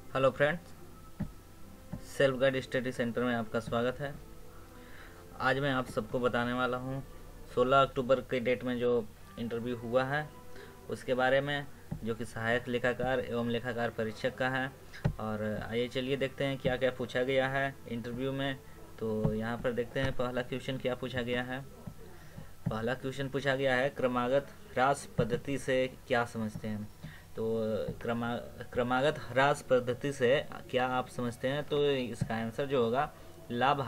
Hello friends, self guide study centre में आपका स्वागत है। आज मैं आप सबको बताने वाला हूँ 16 अक्टूबर के डेट में जो इंटरव्यू हुआ है उसके बारे में, जो कि सहायक लेखाकार एवं लेखाकार परीक्षक का है। और आइए चलिए देखते हैं क्या क्या पूछा गया है इंटरव्यू में। तो यहाँ पर देखते हैं पहला क्वेश्चन क्या पूछा गया है। पहला क्वेश्चन पूछा गया है, क्रमागत ह्रास पद्धति से क्या समझते हैं। तो क्रमागत ह्रास पद्धति से क्या आप समझते हैं, तो इसका आंसर जो होगा लाभ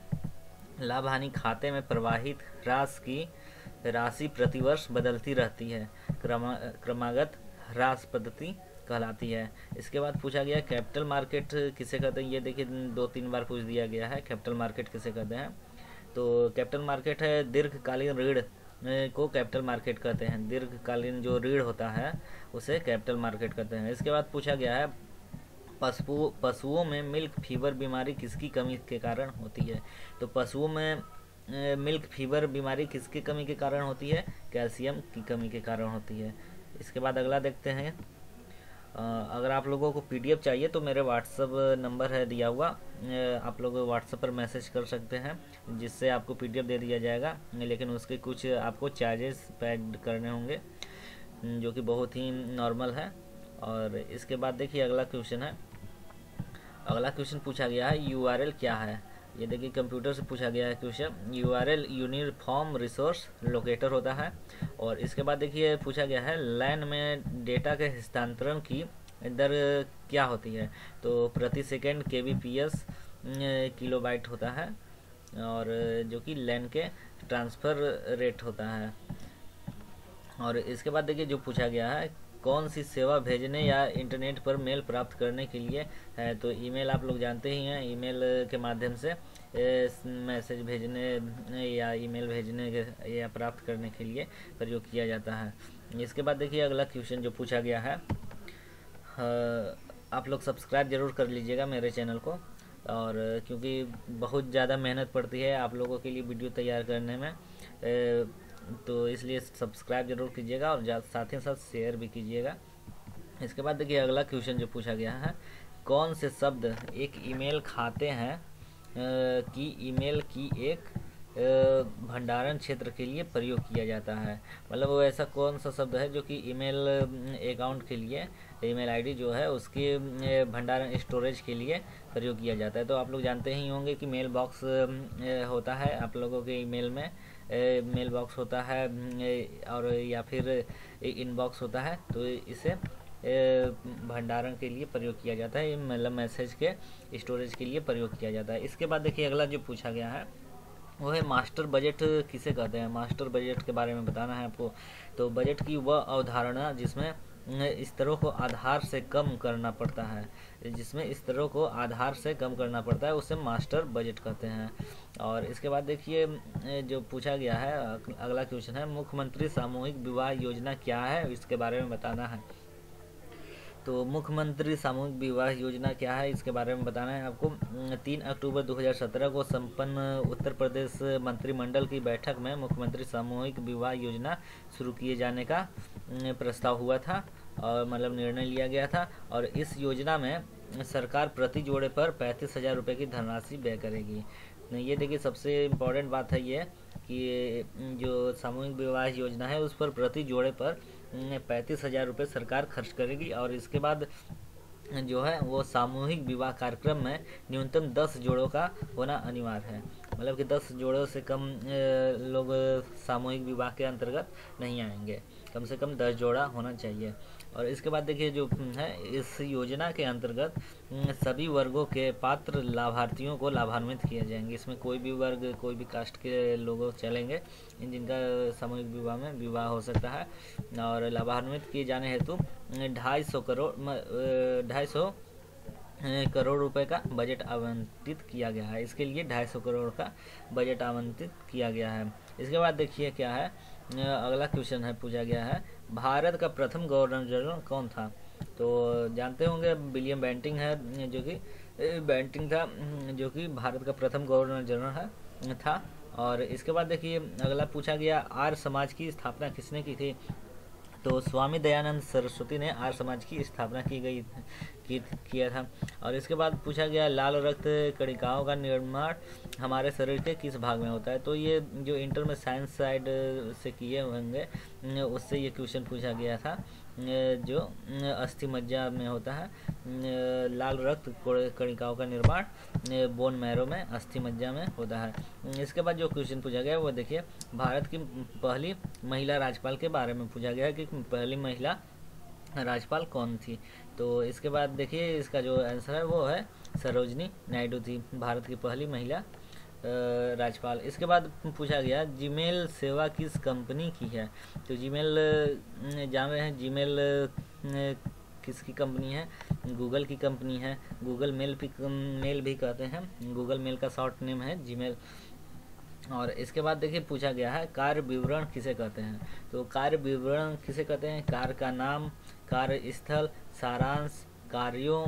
हानि खाते में प्रवाहित ह्रास की राशि प्रतिवर्ष बदलती रहती है, क्रमागत ह्रास पद्धति कहलाती है। इसके बाद पूछा गया कैपिटल मार्केट किसे कहते हैं। ये देखिए 2-3 बार पूछ दिया गया है, कैपिटल मार्केट किसे कहते हैं। तो कैपिटल मार्केट है दीर्घकालीन ऋण को कैपिटल मार्केट कहते हैं। दीर्घकालीन जो ऋण होता है उसे कैपिटल मार्केट कहते हैं। इसके बाद पूछा गया है पशुओं में मिल्क फीवर बीमारी किसकी कमी के कारण होती है। तो पशुओं में मिल्क फीवर बीमारी किसकी कमी के कारण होती है, कैल्शियम की कमी के कारण होती है। इसके बाद अगला देखते हैं। अगर आप लोगों को पीडीएफ चाहिए तो मेरे व्हाट्सअप नंबर है दिया हुआ, आप लोग व्हाट्सएप पर मैसेज कर सकते हैं जिससे आपको पीडीएफ दे दिया जाएगा, लेकिन उसके कुछ आपको चार्जेस पेड करने होंगे जो कि बहुत ही नॉर्मल है। और इसके बाद देखिए अगला क्वेश्चन है। अगला क्वेश्चन पूछा गया है यूआरएल क्या है। ये देखिए कंप्यूटर से पूछा गया है question. URL uniform resource locator होता है। और इसके बाद देखिए पूछा गया है लैन में डेटा के हस्तांतरण की दर क्या होती है। तो प्रति सेकंड केबीपीएस किलोबाइट होता है, और जो कि लैन के ट्रांसफ़र रेट होता है। और इसके बाद देखिए जो पूछा गया है कौन सी सेवा भेजने या इंटरनेट पर मेल प्राप्त करने के लिए है। तो ईमेल आप लोग जानते ही हैं, ईमेल के माध्यम से मैसेज भेजने या ईमेल भेजने या प्राप्त करने के लिए प्रयोग किया जाता है। इसके बाद देखिए अगला क्वेश्चन जो पूछा गया है, आप लोग सब्सक्राइब ज़रूर कर लीजिएगा मेरे चैनल को, और क्योंकि बहुत ज़्यादा मेहनत पड़ती है आप लोगों के लिए वीडियो तैयार करने में, तो इसलिए सब्सक्राइब जरूर कीजिएगा और साथ ही साथ शेयर भी कीजिएगा। इसके बाद देखिए अगला क्वेश्चन जो पूछा गया है, कौन से शब्द एक ईमेल खाते हैं कि ईमेल की एक भंडारण क्षेत्र के लिए प्रयोग किया जाता है। मतलब वो ऐसा कौन सा शब्द है जो कि ईमेल अकाउंट के लिए, ईमेल आईडी जो है उसके भंडारण स्टोरेज के लिए प्रयोग किया जाता है। तो आप लोग जानते ही होंगे कि मेल बॉक्स होता है आप लोगों के ईमेल में, मेल बॉक्स होता है और या फिर इनबॉक्स होता है। तो इसे भंडारण के लिए प्रयोग किया जाता है, मतलब मैसेज के स्टोरेज के लिए प्रयोग किया जाता है। इसके बाद देखिए अगला जो पूछा गया है वो है मास्टर बजट किसे कहते हैं। मास्टर बजट के बारे में बताना है आपको। तो बजट की वह अवधारणा जिसमें स्तरों को आधार से कम करना पड़ता है, उसे मास्टर बजट कहते हैं। और इसके बाद देखिए जो पूछा गया है अगला क्वेश्चन है मुख्यमंत्री सामूहिक विवाह योजना क्या है, इसके बारे में बताना है। तो मुख्यमंत्री सामूहिक विवाह योजना क्या है इसके बारे में बताना है आपको। 3 अक्टूबर 2017 को संपन्न उत्तर प्रदेश मंत्रिमंडल की बैठक में मुख्यमंत्री सामूहिक विवाह योजना शुरू किए जाने का प्रस्ताव हुआ था, और मतलब निर्णय लिया गया था। और इस योजना में सरकार प्रति जोड़े पर 35,000 रुपये की धनराशि व्यय करेगी। ये देखिए सबसे इम्पोर्टेंट बात है ये कि जो सामूहिक विवाह योजना है उस पर प्रति जोड़े पर 35,000 रुपये सरकार खर्च करेगी। और इसके बाद जो है वो सामूहिक विवाह कार्यक्रम में न्यूनतम 10 जोड़ों का होना अनिवार्य है। मतलब कि 10 जोड़ों से कम लोग सामूहिक विवाह के अंतर्गत नहीं आएंगे, कम से कम 10 जोड़ा होना चाहिए। और इसके बाद देखिए जो है इस योजना के अंतर्गत सभी वर्गों के पात्र लाभार्थियों को लाभान्वित किए जाएंगे। इसमें कोई भी वर्ग, कोई भी कास्ट के लोग चलेंगे जिनका सामूहिक विवाह में विवाह हो सकता है। और लाभान्वित किए जाने हेतु 250 करोड़ रुपए का बजट आवंटित किया गया है। इसके लिए 250 करोड़ का बजट आवंटित किया गया है। इसके बाद देखिए क्या है अगला क्वेश्चन है पूछा गया है भारत का प्रथम गवर्नर जनरल कौन था। तो जानते होंगे विलियम बेंटिंग है जो कि भारत का प्रथम गवर्नर जनरल था। और इसके बाद देखिए अगला पूछा गया आर्य समाज की स्थापना किसने की थी। तो स्वामी दयानंद सरस्वती ने आर्य समाज की स्थापना किया था। और इसके बाद पूछा गया लाल रक्त कणिकाओं का निर्माण हमारे शरीर के किस भाग में होता है। तो ये जो इंटर में साइंस साइड से किए होंगे उससे ये क्वेश्चन पूछा गया था। जो अस्थि मज्जा में होता है लाल रक्त कणिकाओं का निर्माण बोन मैरो में अस्थि मज्जा में होता है। इसके बाद जो क्वेश्चन पूछा गया वो देखिए, भारत की पहली महिला राज्यपाल के बारे में पूछा गया कि पहली महिला राज्यपाल कौन थी। तो इसके बाद देखिए इसका जो आंसर है वो है सरोजनी नायडू थी, भारत की पहली महिला राज्यपाल। इसके बाद पूछा गया जीमेल सेवा किस कंपनी की है। तो जीमेल जान रहे हैं, जीमेल किसकी कंपनी है, गूगल की कंपनी है। गूगल मेल भी कहते हैं, गूगल मेल का शॉर्ट नेम है जीमेल। और इसके बाद देखिए पूछा गया है कार्य विवरण किसे कहते हैं। तो कार्य विवरण किसे कहते हैं, कार्य का नाम, कार्य स्थल, सारांश, कार्यों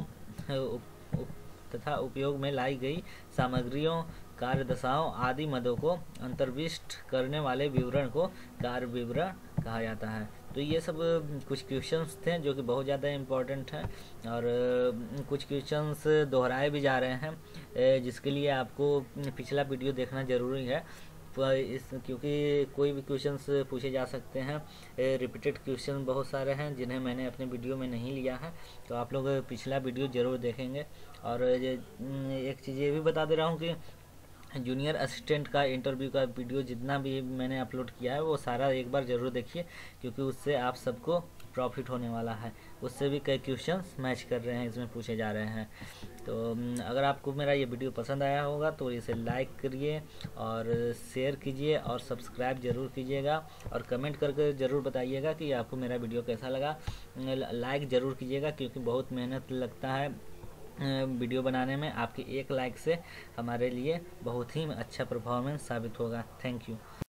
तथा उपयोग में लाई गई सामग्रियों, कार्य दशाओं आदि मदों को अंतर्विष्ट करने वाले विवरण को कार्य विवरण कहा जाता है। तो ये सब कुछ क्वेश्चंस थे जो कि बहुत ज़्यादा इम्पोर्टेंट हैं और कुछ क्वेश्चंस दोहराए भी जा रहे हैं, जिसके लिए आपको पिछला वीडियो देखना ज़रूरी है क्योंकि कोई भी क्वेश्चंस पूछे जा सकते हैं। रिपीटेड क्वेश्चन बहुत सारे हैं जिन्हें मैंने अपने वीडियो में नहीं लिया है, तो आप लोग पिछला वीडियो ज़रूर देखेंगे। और एक चीज़ ये भी बता दे रहा हूँ कि जूनियर असिस्टेंट का इंटरव्यू का वीडियो जितना भी मैंने अपलोड किया है वो सारा एक बार ज़रूर देखिए, क्योंकि उससे आप सबको प्रॉफिट होने वाला है। उससे भी कई क्वेश्चंस मैच कर रहे हैं, इसमें पूछे जा रहे हैं। तो अगर आपको मेरा ये वीडियो पसंद आया होगा तो इसे लाइक करिए और शेयर कीजिए और सब्सक्राइब ज़रूर कीजिएगा और कमेंट करके ज़रूर बताइएगा कि आपको मेरा वीडियो कैसा लगा। लाइक ज़रूर कीजिएगा क्योंकि बहुत मेहनत लगता है वीडियो बनाने में। आपके एक लाइक से हमारे लिए बहुत ही अच्छा परफॉर्मेंस साबित होगा। Thank you.